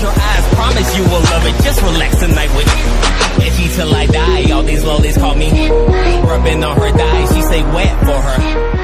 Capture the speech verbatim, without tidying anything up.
your eyes, promise you will love it. Just relax tonight with me. Itchy till I die, all these lollies call me. Rubbing on her thighs, she say wet for her.